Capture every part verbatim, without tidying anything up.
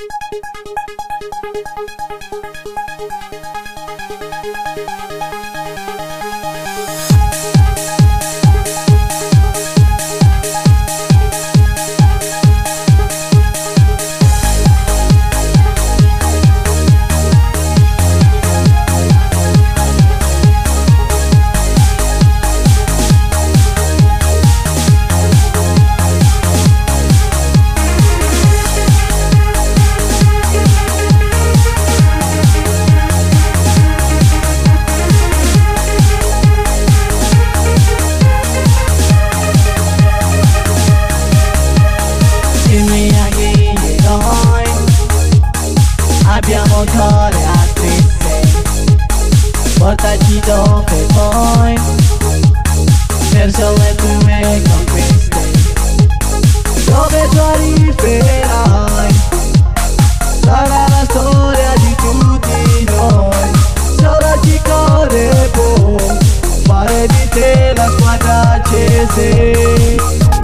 Abbiamo cuore a triste, portaci dove vuoi, verso le tue conquiste, dove tu arriverai. Sarà la storia di tutti noi, solo chi corre può fare di te la squadra accese.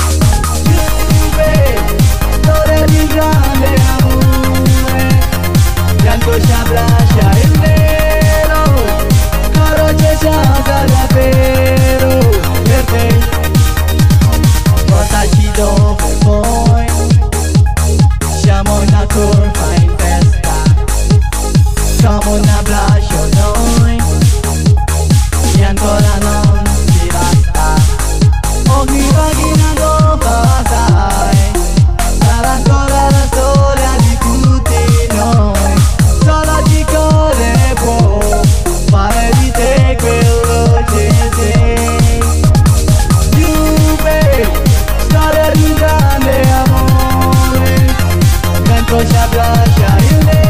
Storia di grande amore, bianco ci abbraccia il nero, coro c'è casa davvero per te. Portaci dove vuoi, siamo una curva in testa, come un abbraccio noi, e ancora non ti basta. Ogni pagina nuova sai, sarà ancora la storia di tutti noi, solo chi corre può fare di te quello che sei. Juve, storia di grande amore, dentro ci abbraccia il nero.